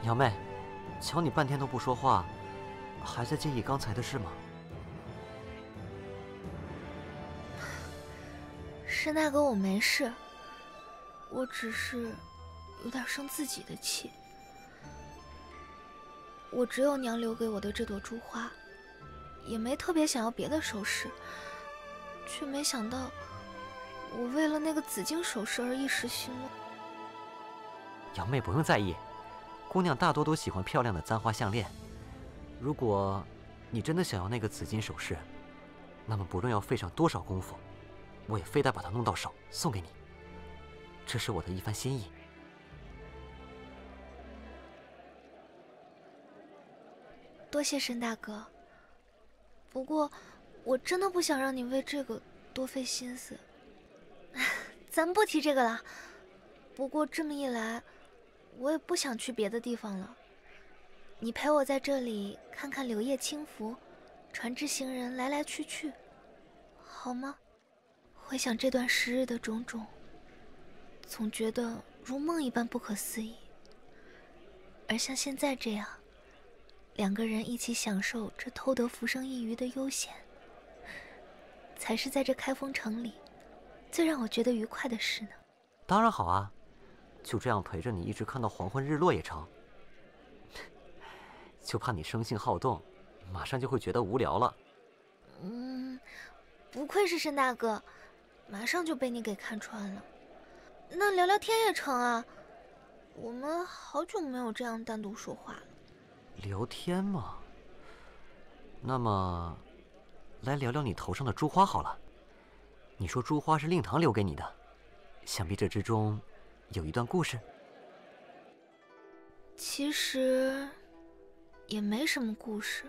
杨妹，瞧你半天都不说话，还在介意刚才的事吗？ 申大哥，我没事，我只是有点生自己的气。我只有娘留给我的这朵珠花，也没特别想要别的首饰，却没想到我为了那个紫金首饰而一时心乱。 杨妹不用在意，姑娘大多都喜欢漂亮的簪花项链。如果你真的想要那个紫金首饰，那么不论要费上多少功夫，我也非得把它弄到手送给你。这是我的一番心意。 多谢申大哥，不过我真的不想让你为这个多费心思。咱不提这个了。不过这么一来，我也不想去别的地方了。你陪我在这里看看柳叶轻拂，船只行人来来去去，好吗？回想这段时日的种种，总觉得如梦一般不可思议。而像现在这样，两个人一起享受这偷得浮生一隅的悠闲，才是在这开封城里最让我觉得愉快的事呢。 当然好啊，就这样陪着你一直看到黄昏日落也成。就怕你生性好动，马上就会觉得无聊了。 不愧是申大哥，马上就被你给看穿了。那聊聊天也成啊，我们好久没有这样单独说话了。 聊天嘛，那么来聊聊你头上的珠花好了。你说珠花是令堂留给你的，想必这之中有一段故事。 其实也没什么故事。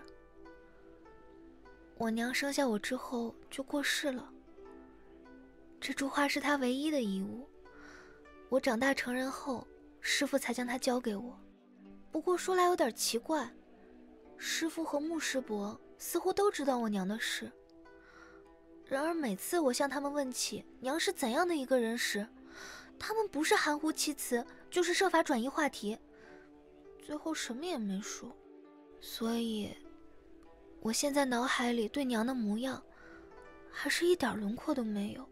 我娘生下我之后就过世了，这珠花是她唯一的遗物。我长大成人后，师父才将它交给我。不过说来有点奇怪，师父和穆师伯似乎都知道我娘的事。然而每次我向他们问起娘是怎样的一个人时，他们不是含糊其辞，就是设法转移话题，最后什么也没说。所以我现在脑海里对娘的模样还是一点轮廓都没有。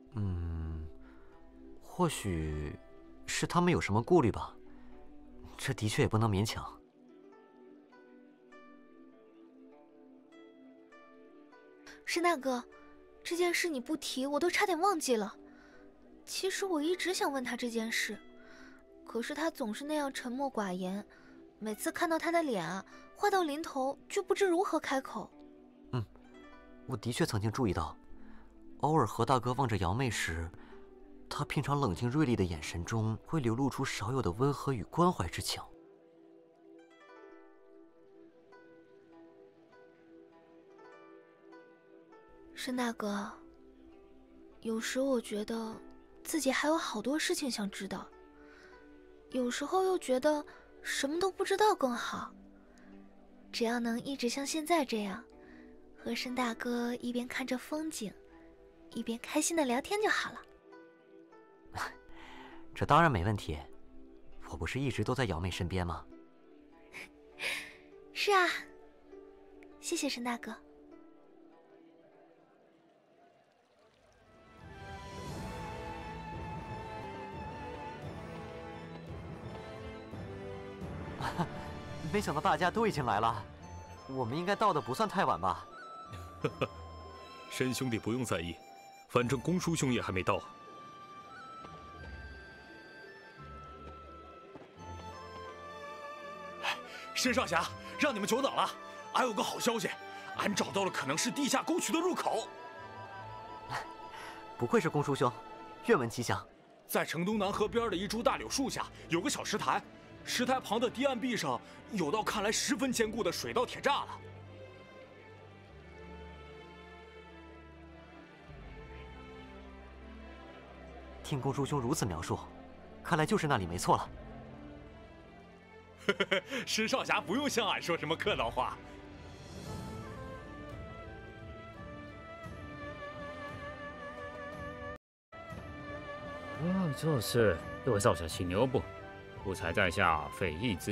或许是他们有什么顾虑吧，这的确也不能勉强。 申大哥，这件事你不提我都差点忘记了。其实我一直想问他这件事，可是他总是那样沉默寡言，每次看到他的脸啊，话到临头就不知如何开口。 我的确曾经注意到，偶尔何大哥望着杨妹时，他平常冷静锐利的眼神中会流露出少有的温和与关怀之情。 申大哥，有时我觉得自己还有好多事情想知道，有时候又觉得什么都不知道更好。只要能一直像现在这样，和申大哥一边看着风景，一边开心的聊天就好了。 这当然没问题，我不是一直都在瑶妹身边吗？ 是啊，谢谢申大哥。 没想到大家都已经来了，我们应该到的不算太晚吧？ 申兄弟不用在意，反正公叔兄也还没到。 申少侠，让你们久等了。俺有个好消息，俺找到了可能是地下沟渠的入口。 不愧是公叔兄，愿闻其详。 在城东南河边的一株大柳树下有个小石台，石台旁的堤岸壁上有道看来十分坚固的水道铁栅栏。 听公叔兄如此描述，看来就是那里没错了。 申少侠不用向俺说什么客套话。 就是，各位少侠请留步，不才在下费一资。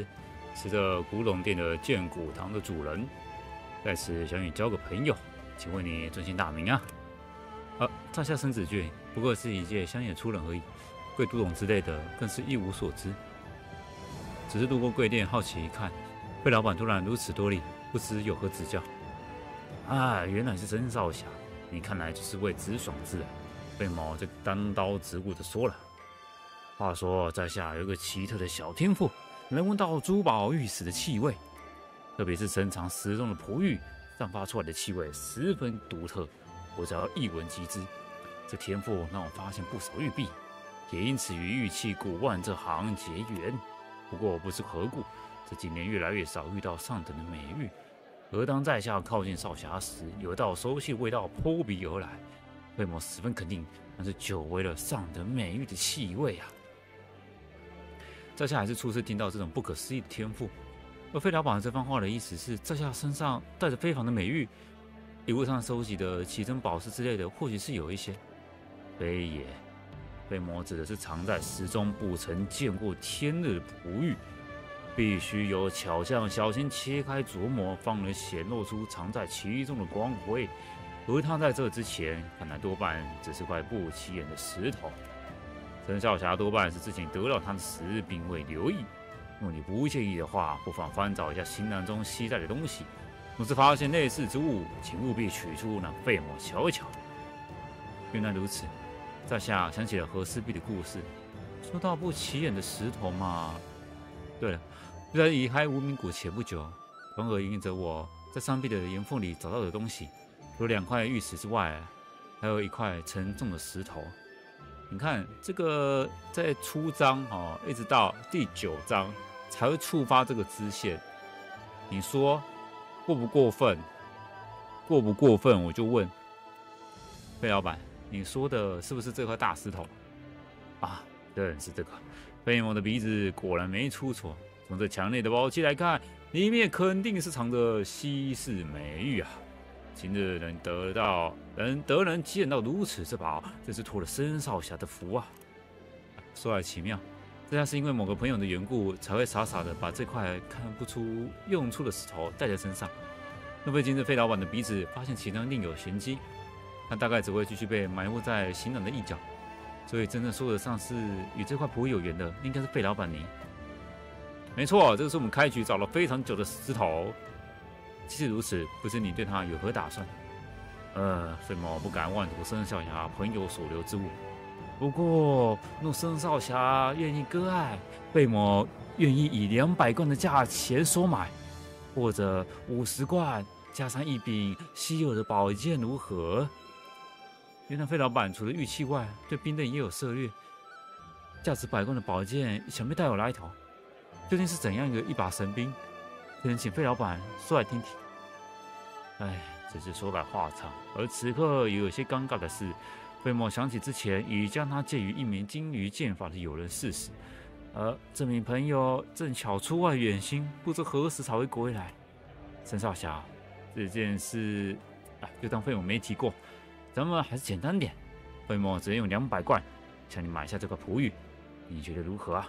是这古董店的建古堂的主人，在此想与你交个朋友，请问你尊姓大名啊？在下申子俊，不过是一介乡野粗人而已，对古董之类的更是一无所知。只是路过贵店，好奇一看，费老板突然如此多礼，不知有何指教。原来是申少侠，你看来就是位直爽之人。费某这单刀直入的说了。话说在下有一个奇特的小天赋，能闻到珠宝玉石的气味，特别是深藏石中的璞玉，散发出来的气味十分独特，我只要一闻即知。这天赋让我发现不少玉璧，也因此与玉器古玩这行结缘。不过不知何故，这几年越来越少遇到上等的美玉，而当在下靠近少侠时，有一道熟悉的味道扑鼻而来。费某十分肯定，那是久违了上等美玉的气味啊！在下还是初次听到这种不可思议的天赋。而费老板这番话的意思是，在下身上带着非凡的美玉，礼物上收集的奇珍宝石之类的，或许是有一些。非也，费某指的是藏在石中不曾见过天日的璞玉，必须由巧匠小心切开琢磨，方能显露出藏在其中的光辉。而他在这之前，看来多半只是块不起眼的石头。陈少侠多半是之前得到他的时并未留意。若你不介意的话，不妨翻找一下行囊中携带的东西。若是发现类似之物，请务必取出，让费某瞧一瞧。原来如此，在下想起了和氏璧的故事。说到不起眼的石头嘛，对了，就在离开无名谷前不久，团儿引领着我在山壁的岩缝里找到的东西。除了2块玉石之外，还有1块沉重的石头。你看这个，在初章一直到第9章才会触发这个支线。你说过不过分？过不过分？我就问费老板，你说的是不是这块大石头啊？对，是这个。费某的鼻子果然没出错，从这强烈的宝器来看，里面肯定是藏着稀世美玉啊！今日能见到如此之宝，真是托了申少侠的福啊！说来奇妙，这下是因为某个朋友的缘故，才会傻傻的把这块看不出用处的石头带在身上。若非今日费老板的鼻子发现其中另有玄机，他大概只会继续被埋没在行囊的一角。所以真正说得上是与这块璞玉有缘的，应该是费老板你。没错，这个是我们开局找了非常久的石头。即使如此，不知你对他有何打算？费某不敢妄图申少侠朋友所留之物。不过，若申少侠愿意割爱，费某愿意以200贯的价钱收买，或者50贯加上一柄稀有的宝剑，如何？原来费老板除了玉器外，对兵刃也有涉猎。价值100贯的宝剑，想必大有来头。究竟是怎样一把神兵？可能请费老板说来听听。只是说来话长。而此刻也有些尴尬的是，费某想起之前已将他借予一名精于剑法的友人事实，而这名朋友正巧出外远行，不知何时才会归来。申少侠，这件事，就当费某没提过。咱们还是简单点，费某只用200贯，向你买下这块璞玉，你觉得如何啊？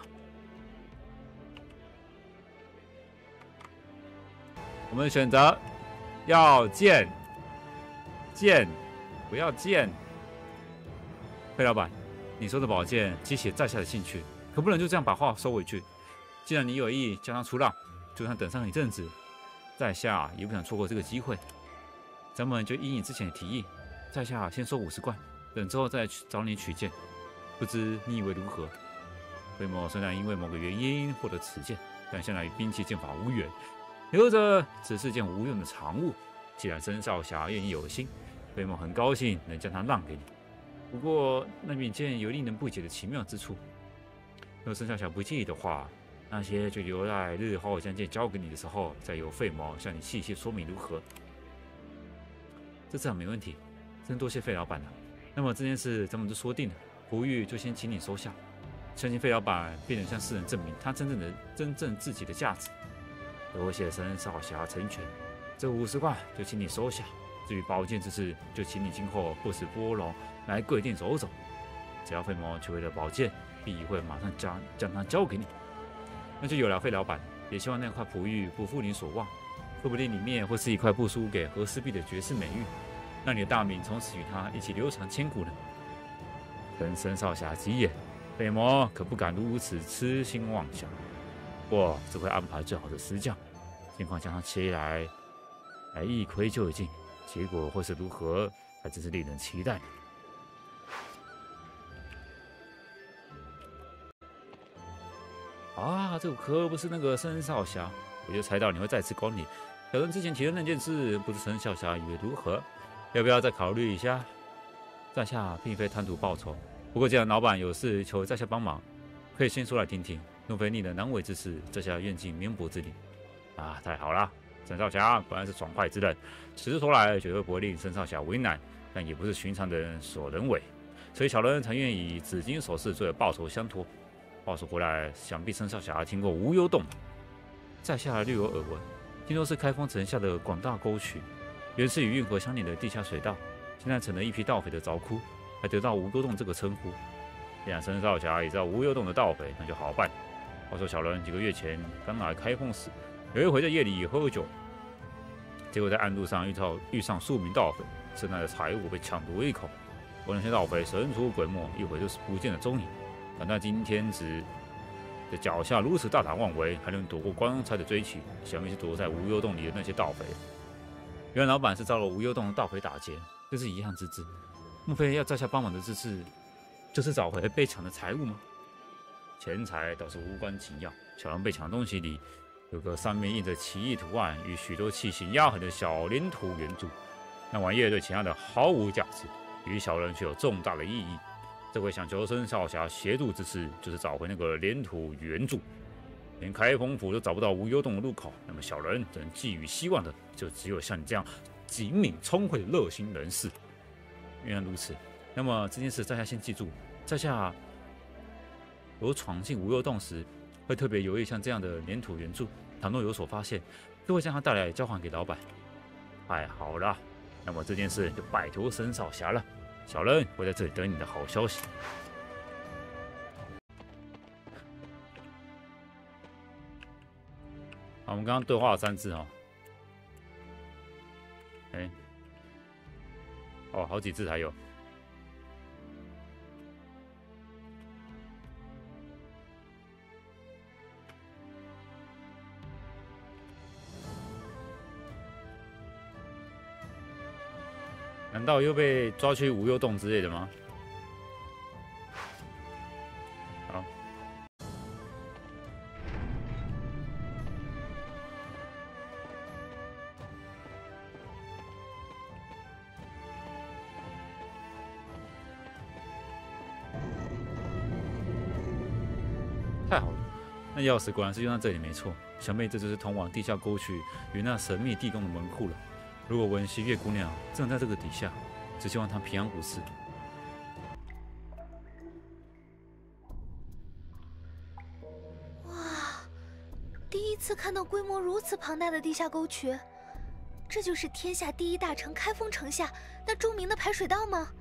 我们选择要剑，不要剑。费老板，你说的宝剑激起在下的兴趣，可不能就这样把话收回去。既然你有意将他出让，就算等上一阵子，在下也不想错过这个机会。咱们就依你之前的提议，在下先收50贯，等之后再找你取剑，不知你以为如何？费某虽然因为某个原因获得此剑，但向来与兵器剑法无缘。留着只是件无用的长物。既然申少侠愿意有心，费某很高兴能将它让给你。不过那柄剑有令人不解的奇妙之处，若申少侠不介意的话，那些就留在日后将剑交给你的时候，再由费某向你细细说明如何？这自然没问题，真多谢费老板了。那么这件事咱们就说定了，璞玉就先请你收下。相信费老板必能向世人证明他真正自己的价值。多谢申少侠成全，这50贯就请你收下。至于宝剑之事，就请你今后不时拨冗来贵店走走。只要费某取回了宝剑，必会马上将它交给你。那就有了，费老板。 也希望那块璞玉不负你所望，说不定里面会是一块不输给和氏璧的绝世美玉，让你的大名从此与他一起流传千古呢。跟申少侠急眼，北魔可不敢如此痴心妄想，我只会安排最好的石匠，尽快将他切来一窥究竟，结果会是如何，还真是令人期待呢。啊，这可不是那个申少侠，我就猜到你会再次光临。小人之前提的那件事，不知申少侠以为如何？要不要再考虑一下？在下并非贪图报酬，不过既然老板有事求在下帮忙，可以先说来听听。若非令人难为之事，在下愿尽绵薄之力。啊，太好了！申少侠果然是爽快之人，此次说来绝对不会令申少侠为难，但也不是寻常的人所能为，所以小人才愿以紫金首饰作为报酬相托。话说回来，想必申少侠听过无忧洞，在下略有耳闻。听说是开封城下的广大沟渠，原是与运河相连的地下水道，现在成了一批盗匪的凿窟，还得到无忧洞这个称呼。既然申少侠也知道无忧洞的盗匪，那就好办。话说小人几个月前刚来开封时，有一回在夜里喝酒，结果在暗路上遇上数名盗匪，剩下的财物被抢夺一口。我那些盗匪神出鬼没，一会就是不见了踪影。但他今天子的脚下如此大胆妄为，还能躲过官差的追击，想必是躲在无忧洞里的那些盗匪。原来老板是遭了无忧洞的盗匪打劫，真是遗憾之至。莫非要在下帮忙的这次，就是找回被抢的财物吗？钱财倒是无关紧要，小人被抢的东西里有个上面印着奇异图案与许多器形压痕的小连土圆柱，那玩意对其他的毫无价值，与小人却有重大的意义。这回想求申少侠协助之事，就是找回那个连土圆柱。连开封府都找不到无忧洞的入口，那么小人只能寄予希望的，就只有像你这样精明聪慧的热心人士。原来如此，那么这件事在下先记住，在下有闯进无忧洞时，会特别留意像这样的连土圆柱，倘若有所发现，就会将它带来交还给老板。太好了，那么这件事就拜托申少侠了。小人会在这里等你的好消息。好，我们刚刚对话了3次哦。哦，好几次才有。难道又被抓去无忧洞之类的吗？好，太好了，那钥匙果然是用在这里没错，想必这就是通往地下沟渠与那神秘地宫的门户了。如果文熙月姑娘正在这个底下，只希望她平安无事。 哇，第一次看到规模如此庞大的地下沟渠，这就是天下第一大城开封城下那著名的排水道吗？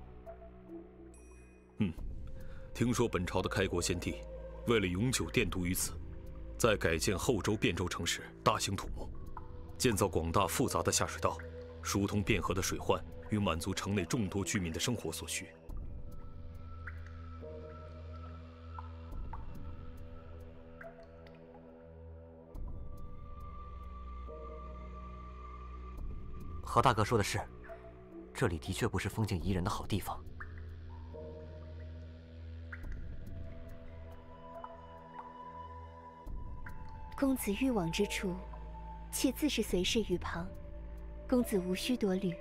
听说本朝的开国先帝为了永久奠都于此，在改建后周汴州城时大兴土木，建造广大复杂的下水道，疏通汴河的水患与满足城内众多居民的生活所需。 何大哥说的是，这里的确不是风景宜人的好地方。 公子欲往之处，妾自是随侍于旁，公子无需多虑。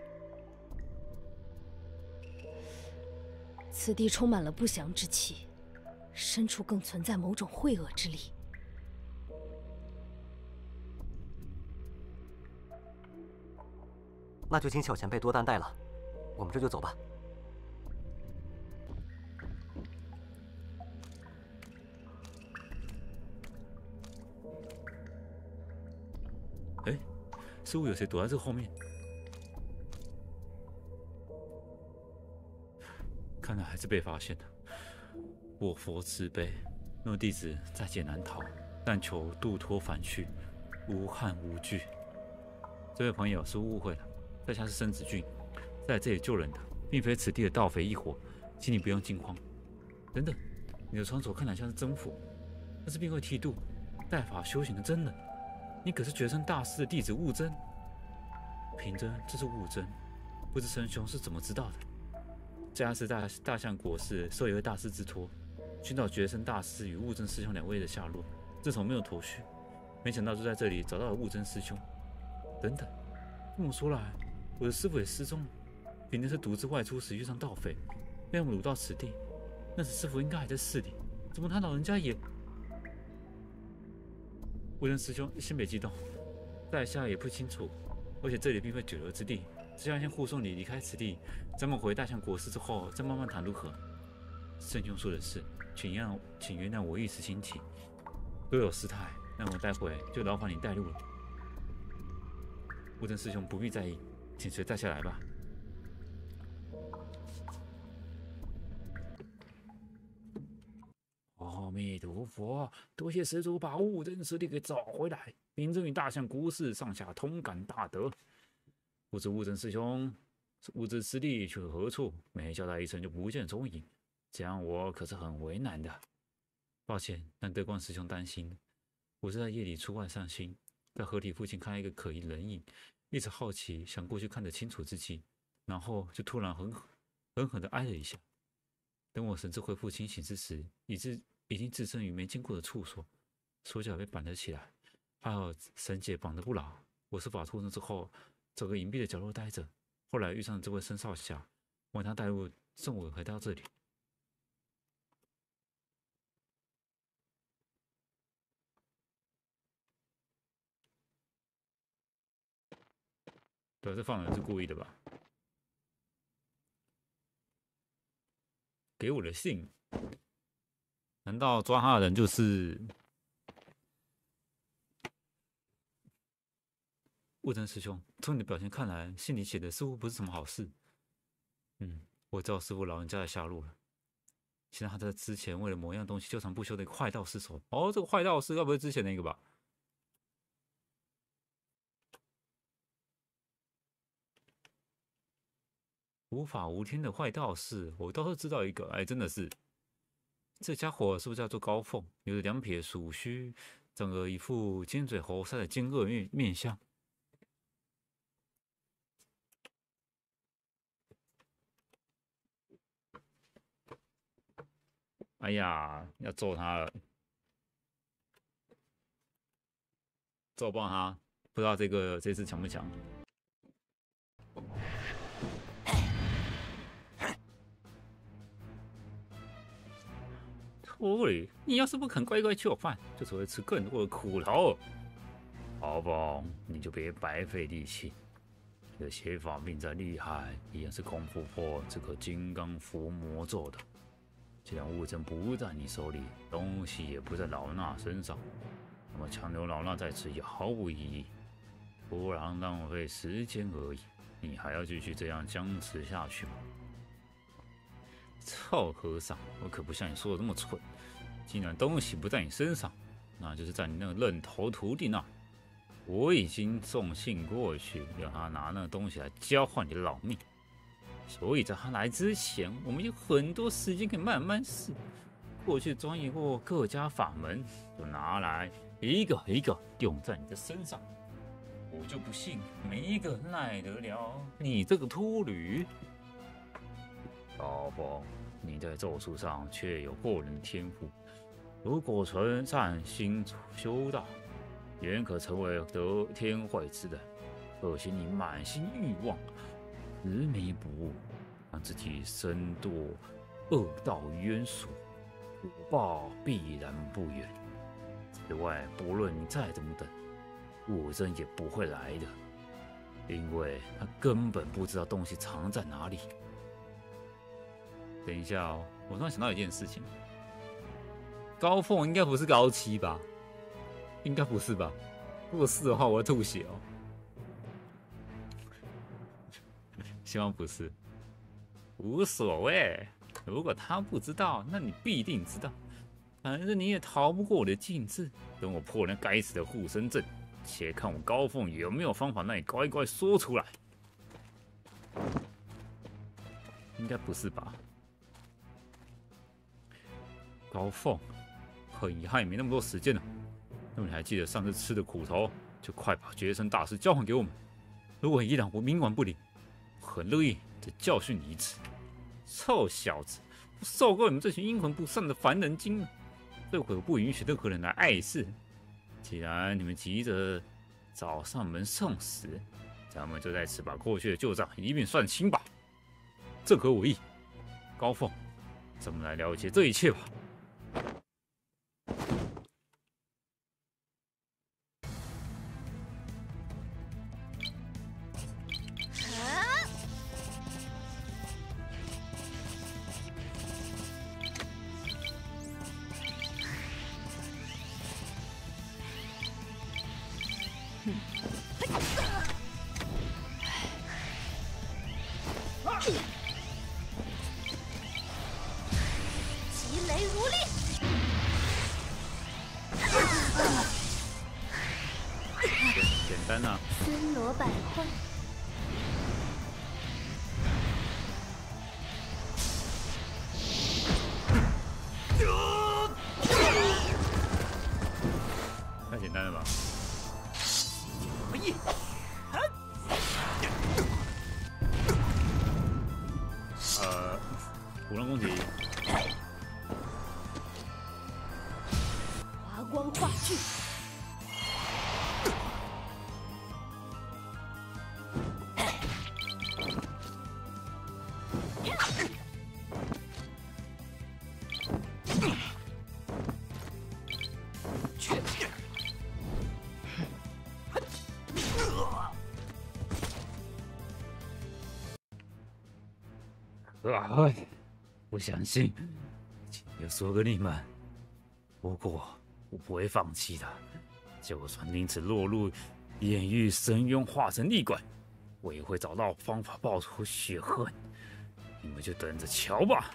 此地充满了不祥之气，深处更存在某种晦恶之力。 那就请小前辈多担待了，我们这就走吧。 哎，似乎有谁躲在这后面，看来还是被发现了。我佛慈悲，若弟子在劫难逃， 但求渡脱返去，无憾无惧。这位朋友是误会了，在下是申子俊，在这里救人的，并非此地的盗匪一伙，请你不用惊慌。等等，你的双手看来像是真符，那是并会剃度、带法修行的真人。你可是觉生大师的弟子悟真。平真，这是悟真，不知师兄是怎么知道的？这是大象国师受一位大师之托，寻找觉生大师与悟真师兄2位的下落。自从没有头绪，没想到就在这里找到了悟真师兄。等等，这么说来，我的师傅也失踪了。平真是独自外出时遇上盗匪，被他们掳到此地。那时师傅应该还在寺里，怎么他老人家也……悟真师兄，先别激动，在下也不清楚，而且这里并非久留之地，只想先护送你离开此地，咱们回大象国师之后再慢慢谈如何？圣兄说的是，请原谅我一时兴起，若有失态，那么待会就劳烦你带路了。悟真师兄不必在意，请随在下来吧。阿弥陀佛，多谢施主把悟真师弟给找回来，秉正与大象国师上下同感大德。不知悟真师兄、悟真师弟去何处？没交代一声就不见踪影，这样我可是很为难的。抱歉，让德光师兄担心。我是在夜里出外散心，在河堤附近看到一个可疑人影，一直好奇，想过去看得清楚之际，然后就突然狠狠地挨了一下。等我神志恢复清醒之时，已经置身于没经过的处所，手脚被绑了起来，还好绳结绑得不牢。我是法脱身之后，找个隐蔽的角落待着。后来遇上这位申少侠，望他带路送我回到这里。对，这放人是故意的吧？给我的信，难道抓他的人就是悟真师兄？从你的表现看来，信里写的似乎不是什么好事。我知道师父老人家的下落了。现在他在之前为了某样东西纠缠不休的一个坏道士手。哦，这个坏道士该不会之前那个吧？无法无天的坏道士，我倒是知道一个。哎，真的是，这家伙是不是叫做高凤？有着2撇鼠须，长得一副尖嘴猴腮的奸恶面相。哎呀，要揍他了，揍爆他！不知道这次强不强？秃驴，你要是不肯乖乖就范，就只会吃更多的苦头。好吧，你就别白费力气。你的写法命再厉害，一样是功夫破这个金刚伏魔咒的。既然物证不在你手里，东西也不在老衲身上，那么强留老衲在此也毫无意义，不然浪费时间而已。你还要继续这样僵持下去吗？臭和尚，我可不像你说的那么蠢。既然东西不在你身上，那就是在你那个愣头徒弟那。我已经送信过去，要他拿那个东西来交换你的老命。所以在他来之前，我们有很多时间可以慢慢试。过去钻研过各家法门，就拿来一个一个用在你的身上。我就不信没一个耐得了你这个秃驴。老冯，你在咒术上确有过人的天赋，如果纯善心修道，原可成为得天慧之人。可惜你满心欲望，执迷不悟，让自己身堕恶道渊所，果报必然不远。此外，不论你再怎么等，悟真也不会来的，因为他根本不知道东西藏在哪里。等一下哦，我突然想到一件事情，高凤应该不是高七吧？应该不是吧？如果是的话，我会吐血哦。希望不是，无所谓。如果他不知道，那你必定知道。反正你也逃不过我的禁制， 等我破那该死的护身阵，且看我高凤有没有方法让你乖乖说出来。应该不是吧？高凤，很遗憾也没那么多时间了。那么你还记得上次吃的苦头，就快把绝生大师交还给我们。如果依然我冥顽不灵，我很乐意再教训你一次。臭小子，我受够你们这群阴魂不散的凡人精了。这回我不允许任何人来碍事。既然你们急着找上门送死，咱们就在此把过去的旧账一并算清吧。正合我意。高凤，咱们来了解这一切吧。 疾雷如厉， 简单啊。 森罗百幻。 太简单了吧？古龙攻击， 华光化巨， 不相信，就说给你们。不过我不会放弃的，就算因此落入炼狱深渊，化成厉鬼，我也会找到方法报仇雪恨。你们就等着瞧吧。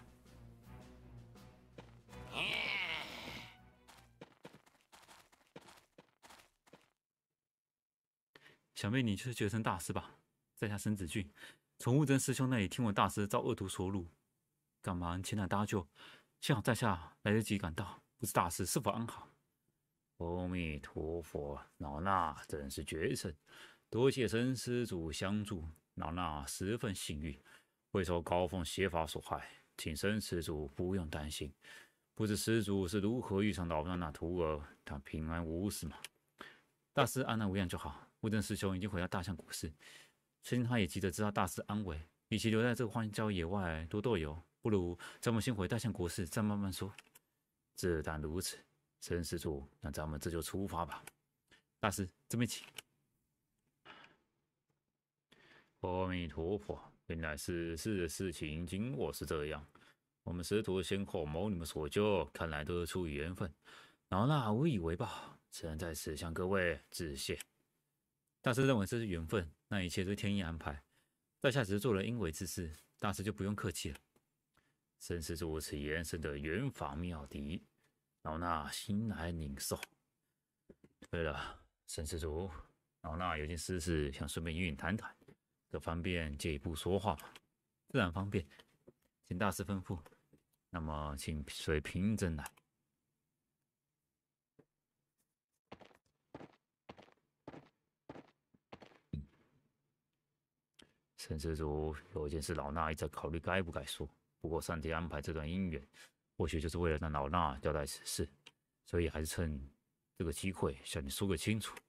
想必你就是绝生大师吧？在下申子俊，从雾真师兄那里听闻大师遭恶徒所辱，赶忙前来搭救。幸好在下来得及赶到，不知大师是否安好？阿弥陀佛，老衲真是绝神，多谢申施主相助，老衲十分幸运，未受高凤邪法所害，请申施主不用担心。不知施主是如何遇上老衲那徒儿，他平安无事吗？大师安然无恙就好。雾真师兄已经回到大象谷市，相信他也急着知道大师安危。与其留在这个荒郊野外多逗留，不如咱们先回大象国市，再慢慢说。自然如此，申施主，那咱们这就出发吧。大师，这边请。阿弥陀佛，原来世事的事情经过是这样。我们师徒先后谋你们所救，看来都是出于缘分。老衲无以为报，只能在此向各位致谢。大师认为这是缘分，那一切都是天意安排。在下只是做了应为之事，大师就不用客气了。申施主此言深得缘法妙谛，老衲心来领受。对了，申施主，老衲有件私事想顺便与你谈谈，可方便借一步说话吗？自然方便，请大师吩咐。那么，请随平真来。申施主，有一件事老衲一直在考虑该不该说。不过上天安排这段姻缘，或许就是为了让老衲交代此事，所以还是趁这个机会向你说个清楚。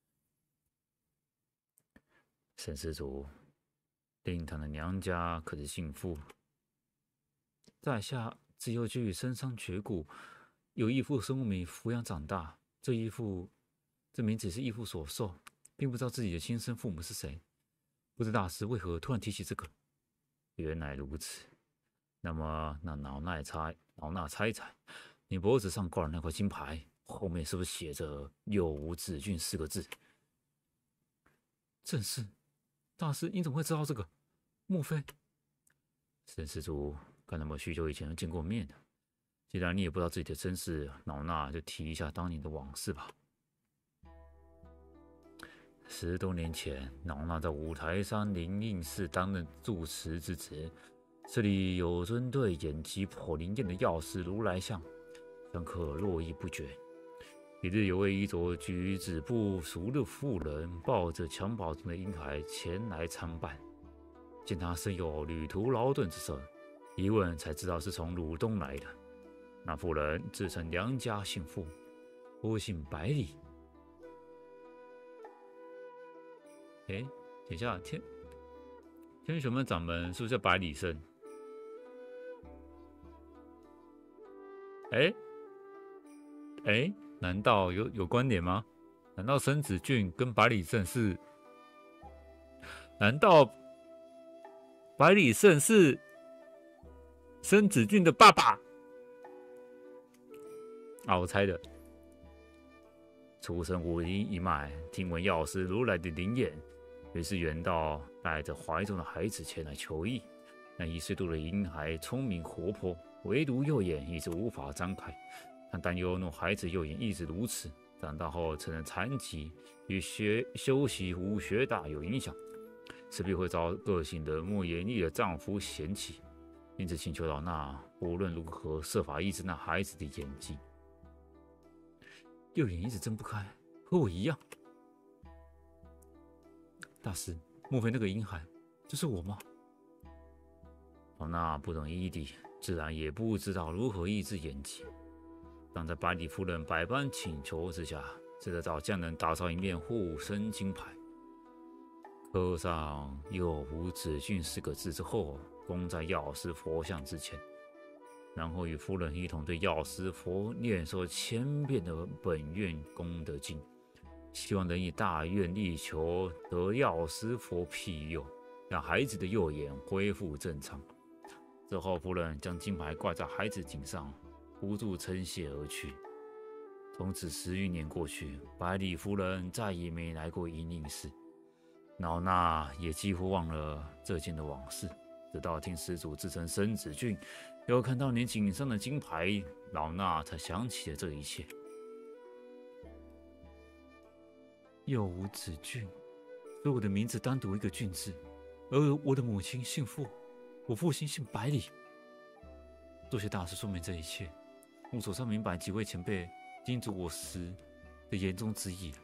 申施主，令堂的娘家可是姓傅，在下自幼就与身伤绝骨，由义父生我们抚养长大。这名字是义父所授，并不知道自己的亲生父母是谁。不知大师为何突然提起这个？原来如此。那么，让老衲猜一猜，你脖子上挂的那块金牌，后面是不是写着“有无子俊”4个字？正是。大师，你怎么会知道这个？莫非？申施主，看那么许久以前就见过面的。 既然你也不知道自己的身世，老衲就提一下当年的往事吧。10多年前，老衲在五台山灵应寺担任住持之职，这里有尊对眼疾颇灵验的药师如来像，香客络绎不绝。一日，有位衣着举止不俗的妇人，抱着襁褓中的婴孩前来参拜，见他身有旅途劳顿之色，一问才知道是从鲁东来的。那妇人自称梁家姓傅，夫姓百里。等一下，天玄门掌门是不是叫百里胜？难道有关联吗？难道申子俊跟百里胜是？难道百里胜是申子俊的爸爸？啊，我猜的。出身武林一脉，听闻药师如来的灵验，于是远道带着怀中的孩子前来求医。那1岁多的婴孩聪明活泼，唯独右眼一直无法张开。他担忧若孩子右眼一直如此，长大后成了残疾，与修习武学大有影响，势必会遭个性冷漠严厉的丈夫嫌弃。因此请求老衲无论如何设法医治那孩子的眼疾。右眼一直睁不开，和我一样。大师，莫非那个婴孩就是我吗？老衲不懂医理，自然也不知道如何医治眼疾。但在百里夫人百般请求之下，只得找匠人打造一面护身金牌，刻上“右无子俊”4个字之后，供在药师佛像之前，然后与夫人一同对药师佛念诵1000遍的本愿功德经，希望能以大愿力求得药师佛庇佑，让孩子的右眼恢复正常。之后，夫人将金牌挂在孩子颈上，无助称谢而去。从此10余年过去，百里夫人再也没来过阴灵寺，老衲也几乎忘了这件的往事。直到听施主自称申子俊，又看到你颈上的金牌，老衲才想起了这一切。右无子俊，所以我的名字单独一个俊字，而我的母亲姓傅，我父亲姓百里。多谢大师说明这一切，我手上明白几位前辈叮嘱我时的言中之意了。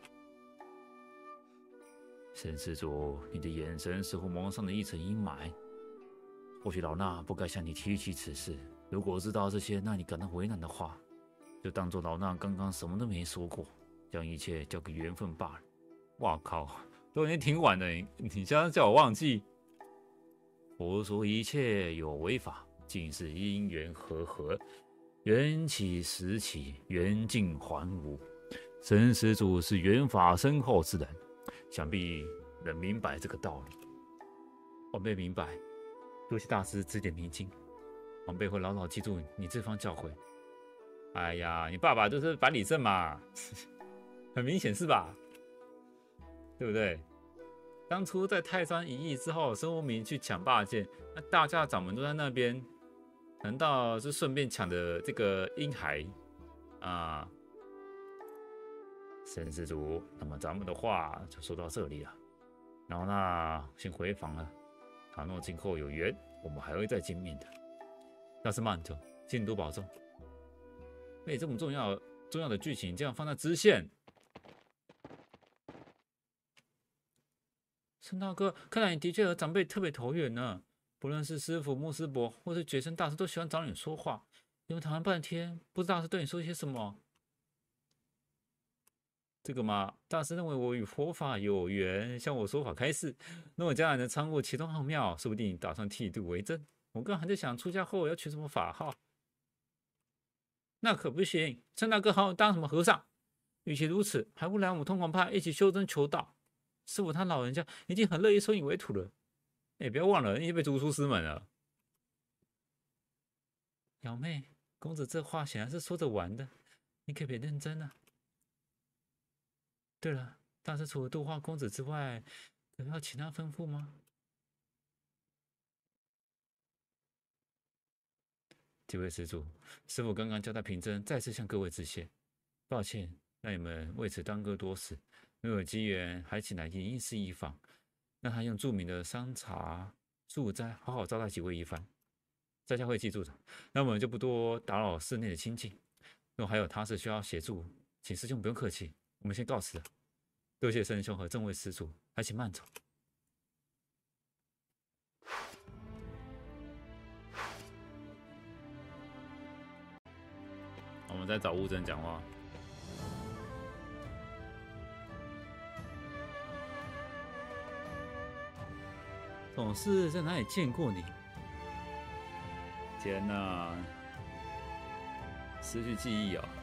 沈施主，你的眼神似乎蒙上了一层阴霾。或许老衲不该向你提起此事，如果知道这些让你感到为难的话，就当作老衲刚刚什么都没说过，将一切交给缘分罢了。哇靠，都已经挺晚了，你现在叫我忘记？佛说一切有为法，尽是因缘和合，缘起时起，缘尽还无。沈施主是缘法深厚之人，想必能明白这个道理。晚辈明白，多谢大师指点迷津，晚辈会牢牢记住你这番教诲。哎呀，你爸爸就是百里胜嘛，很明显是吧？对不对？当初在泰山一役之后，申无名去抢霸剑，那大家掌门都在那边，难道是顺便抢的这个婴孩啊？沈施主，那么咱们的话就说到这里了，然后那先回房了。倘若今后有缘，我们还会再见面的。大师慢走，请多保重。被这么重要的剧情这样放在支线，申大哥，看来你的确和长辈特别投缘呢。不论是师傅穆师伯，或是觉生大师，都喜欢找你说话。你们谈了半天，不知大师对你说些什么？这个嘛，大师认为我与佛法有缘，向我说法开示。如果将来能参悟其中奥妙，说不定打算剃度为真。我刚还在想出家后要取什么法号。那可不行，申大哥好当什么和尚？与其如此，还不来我们通广派一起修真求道？师傅他老人家已经很乐意收你为徒了。不要忘了，你也被逐出师门了。表妹，公子这话显然是说着玩的，你可别认真啊。对了，大师除了度化公子之外，有没有其他吩咐吗？ 几位施主，师父刚刚交代平真再次向各位致谢，抱歉让你们为此耽搁多时。若有机缘，还请来因事一访，让他用著名的山茶素斋好好招待几位一番。在下会记住的。那我们就不多打扰室内的清静。若还有他事需要协助，请师兄不用客气，我们先告辞了。多谢师兄和众位施主，还请慢走。我们在找悟真讲话。总是在哪里见过你？天哪，失去记忆啊！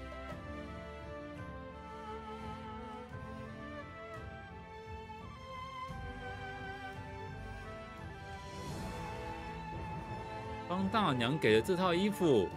方大娘给的这套衣服，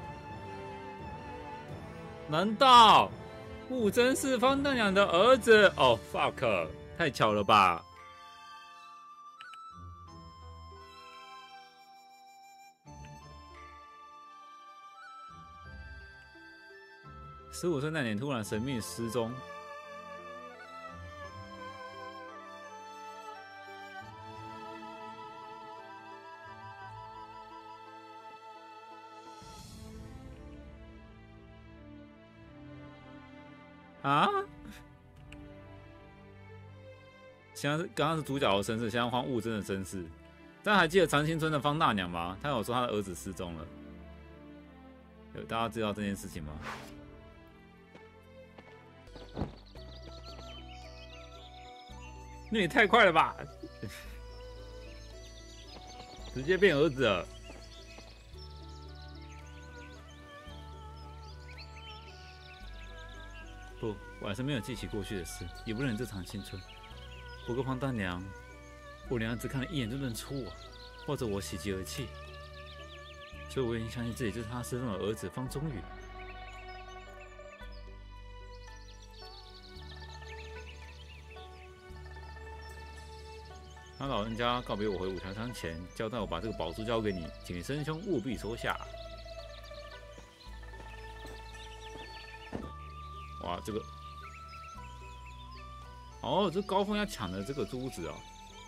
难道悟真是方大娘的儿子？哦 ，fuck， 太巧了吧！15岁那年突然神秘失踪，啊！现在是刚刚是主角的身世，现在换悟真的身世。大家还记得长青村的方大娘吗？她有说她的儿子失踪了。大家知道这件事情吗？那也太快了吧！直接变儿子了。不，我还是没有记起过去的事，也不忍这场青春。不过方大娘，我连儿子看了一眼就认出我，或者我喜极而泣，所以我已经相信自己就是他失踪的儿子方中宇。他老人家告别我回五条山前，交代我把这个宝珠交给你，请师兄务必收下。哇，这个，哦，这高峰要抢的这个珠子哦。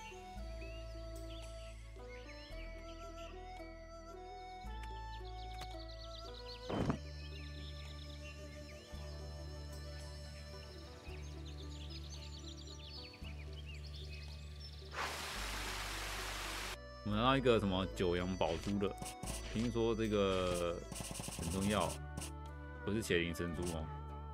我们拿到一个什么九阳宝珠的，听说这个很重要，不是血灵神珠哦，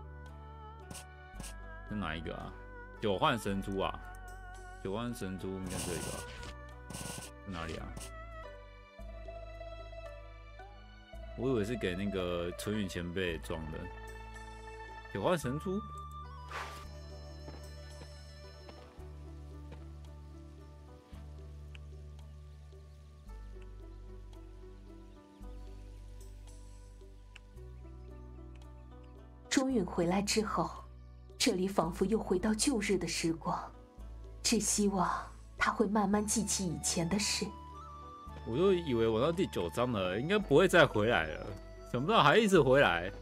是哪一个啊？九幻神珠啊，九幻神珠应该是这个，是哪里啊？我以为是给那个春雨前辈装的九幻神珠。 钟允回来之后，这里仿佛又回到旧日的时光，只希望他会慢慢记起以前的事。 我就以为我到第9章了，应该不会再回来了，想不到还一直回来。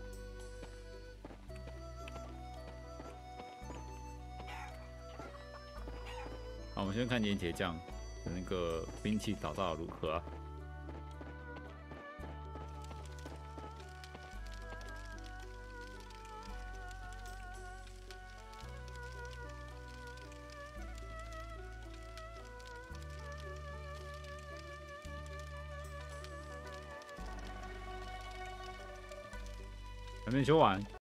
好，我们先看岩铁匠的那个兵器打造如何啊？还没修完，